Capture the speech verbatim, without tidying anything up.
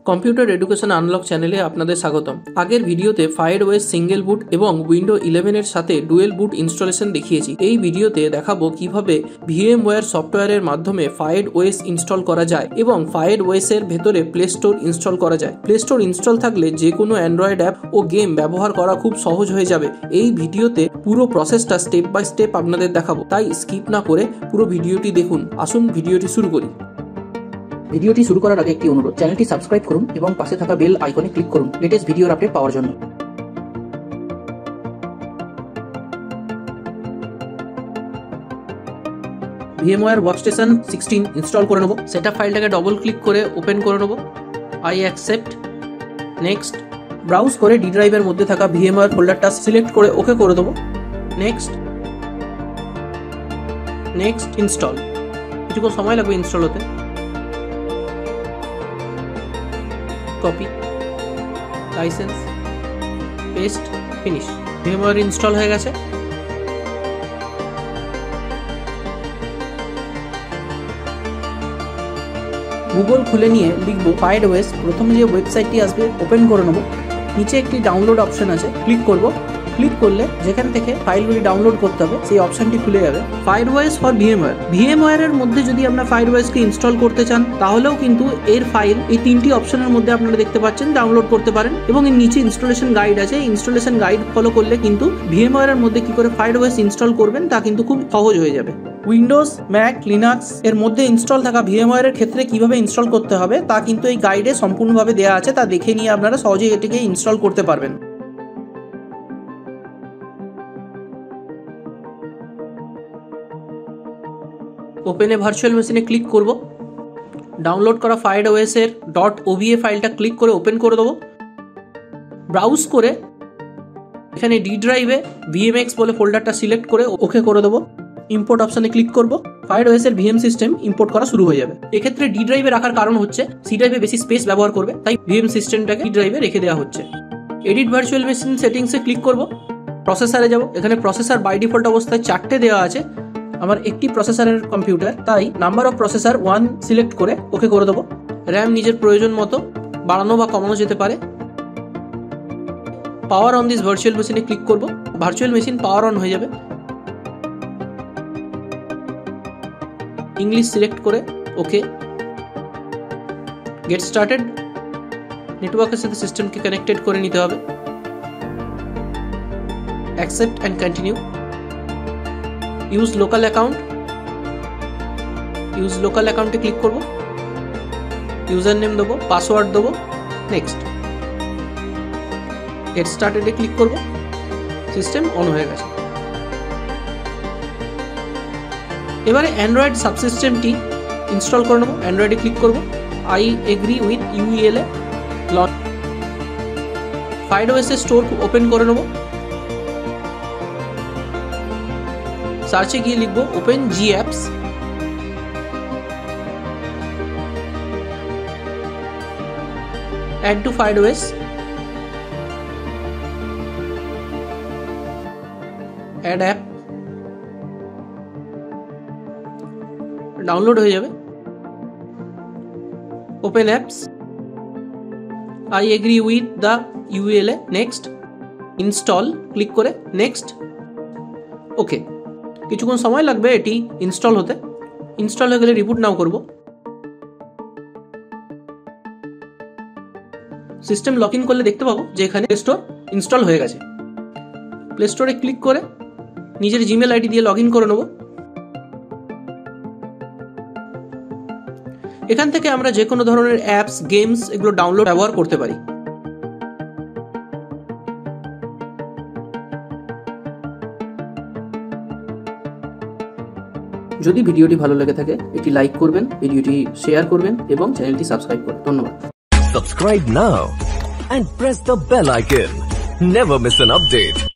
Computer education unlock চ্যানেলে আপনাদের স্বাগতম। আগের ভিডিওতে ফায়ারওয়েস সিঙ্গেল বুট এবং উইন্ডো ইলেভেন এর সাথে ডুয়েল বুট ইনস্টলেশন দেখিয়েছি। এই ভিডিওতে দেখাবো কিভাবে ভিএমওয়্যার সফটওয়্যারের মাধ্যমে ফায়ারওয়েস ইনস্টল করা যায় এবং ফায়ারওয়েস এর ভেতরে প্লে স্টোর ইনস্টল করা যায়। প্লে স্টোর ইনস্টল থাকলে যে কোনো অ্যান্ড্রয়েড অ্যাপ ও গেম ব্যবহার করা খুব সহজ হয়ে যাবে। এই ভিডিওতে পুরো প্রসেসটা স্টেপ বাই স্টেপ আপনাদের দেখাবো, তাই স্কিপ না করে পুরো ভিডিওটি দেখুন। আসুন ভিডিওটি শুরু করি। ভিডিওটি শুরু করার আগে একটি অনুরোধ, চ্যানেলটি সাবস্ক্রাইব করুন এবং পাশে থাকা বেল আইকনে ক্লিক করুন লেটেস্ট ভিডিওর আপডেট পাওয়ার জন্য। ভিএমওয়্যার ওয়ার্কস্টেশন সিক্সটিন ইনস্টল করে নেব। সেটআপ ফাইলটাকে ডবল ক্লিক করে ওপেন করে নেব। I accept, next. ব্রাউজ করে ডি ড্রাইভের মধ্যে থাকা ভিএমওয়্যার ফোল্ডারটা সিলেক্ট করে ওকে করে দেবো। Next next install. কিছুক্ষণ সময় লাগবে ইনস্টল হতে। Copy, licence, paste, finish. VMware install হয়ে গেছে। গুগল খুলে নিয়ে লিখবো ফায়ারওয়েস। প্রথমে যে ওয়েবসাইটটি আসবে ওপেন করে নেবো। নিচে একটি ডাউনলোড অপশন আছে, ক্লিক করব। ক্লিক করলে যেখান থেকে ফাইলগুলি ডাউনলোড করতে হবে সেই অপশনটি খুলে যাবে। ফায়ারওয়েস ফর ভিএমওয়্যার। ভিএমওয়্যারের মধ্যে যদি আপনারা ফায়ারওয়েসকে ইনস্টল করতে চান তাহলেও কিন্তু এর ফাইল এই তিনটি অপশনের মধ্যে আপনারা দেখতে পাচ্ছেন ডাউনলোড করতে পারেন এবং এর নিচে ইনস্টলেশন গাইড আছে। ইনস্টলেশন গাইড ফলো করলে কিন্তু ভিএমওয়্যারের মধ্যে কি করে ফায়ারওয়েস ইনস্টল করবেন তা কিন্তু খুব সহজ হয়ে যাবে। উইন্ডোজ, ম্যাক, লিনাক্স এর মধ্যে ইনস্টল থাকা ভিএমওয়্যারের ক্ষেত্রে কিভাবে ইনস্টল করতে হবে তা কিন্তু এই গাইডে সম্পূর্ণভাবে দেওয়া আছে, তা দেখে নিয়ে আপনারা সহজেই এটিকে ইনস্টল করতে পারবেন। ওপেন এ ভার্চুয়াল মেশিনে ক্লিক করব। ডাউনলোড করা ফায়ারওয়েস এর ডট ওভিএ ফাইলটা ক্লিক করে ওপেন করে দেবো। ব্রাউজ করে এখানে ডি ড্রাইভে ভিএমএক্স বলে ফোল্ডারটা সিলেক্ট করে ওকে করে দেবো। ইম্পোর্ট অপশনে ক্লিক করব। ফায়ারওয়েস এর ভিএম সিস্টেম ইম্পোর্ট করা শুরু হয়ে যাবে। এক্ষেত্রে ডি ড্রাইভে রাখার কারণ হচ্ছে সি ড্রাইভে বেশি স্পেস ব্যবহার করবে, তাই ভিএম সিস্টেমটাকে ডি ড্রাইভে রেখে দেওয়া হচ্ছে। এডিট ভার্চুয়াল মেশিন সেটিংসে ক্লিক করব। প্রসেসরে যাব। এখানে প্রসেসর বাই ডিফল্ট অবস্থায় চারটে দেওয়া আছে। আমার একটি প্রসেসরের কম্পিউটার, তাই number of processor one select করে ওকে করে দেবো। র্যাম নিজের প্রয়োজন মতো বাড়ানো বা কমানো যেতে পারে। পাওয়ার অন দিস ভার্চুয়াল মেশিনে ক্লিক করব। ভার্চুয়াল মেশিন পাওয়ার অন হয়ে যাবে। ইংলিশ সিলেক্ট করে ওকে। Get started. নেটওয়ার্কের সাথে সিস্টেমকে কানেক্টেড করে নিতে হবে। Accept and continue. Use local account. Use local অ্যাকাউন্টে ক্লিক করব। ইউজার নেম দেবো, পাসওয়ার্ড দেবো। নেক্সট। গেট স্টার্টেডে ক্লিক করব। সিস্টেম অন হয়ে গেছে। এবারে অ্যান্ড্রয়েড সাবসিস্টেমটি ইনস্টল করে নেব। অ্যান্ড্রয়েডে ক্লিক করব। I agree with EULA launch. ফায়ারওয়েস এর স্টোর ওপেন করে নেব। সার্চে গিয়ে লিখব open G apps. Add to ফায়ারওয়েস। Add app. ডাউনলোড হয়ে যাবে। Open apps. I agree with the ULA. Next. Install click করে নেক্সট। ওকে। কিছুক্ষণ সময় লাগবে এটি ইনস্টল হতে। ইনস্টল হয়ে গেলে রিবুট নাও করব। সিস্টেম লগ ইন করলে দেখতে পাবো যে এখানে প্লে স্টোর ইনস্টল হয়ে গেছে। প্লে স্টোরে ক্লিক করে নিজের জিমেল আইডি দিয়ে লগ ইন করে নেব। এখান থেকে আমরা যে কোনো ধরনের অ্যাপস, গেমস এগুলো ডাউনলোড ব্যবহার করতে পারি। যদি ভিডিওটি ভালো লেগে থাকে এটি লাইক করবেন, ভিডিওটি শেয়ার করবেন এবং চ্যানেলটি সাবস্ক্রাইব করুন। ধন্যবাদ। Subscribe now and press the bell icon. Never miss an update.